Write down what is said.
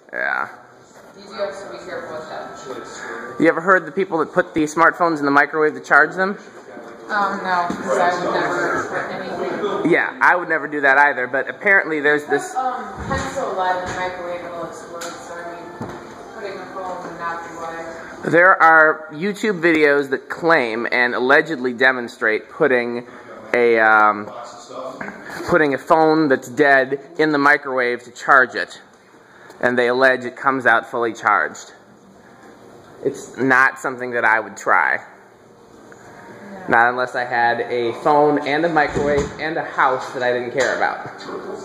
Yeah. You do have to be careful with that. You ever heard the people that put the smartphones in the microwave to charge them? No, because I would never anything. Yeah, I would never do that either, but apparently there's this... pencil lead in the microwave, it'll explode, so I mean, putting the phone would not be wise. There are YouTube videos that claim and allegedly demonstrate putting a phone that's dead in the microwave to charge it, and they allege it comes out fully charged. It's not something that I would try. Not unless I had a phone and a microwave and a house that I didn't care about.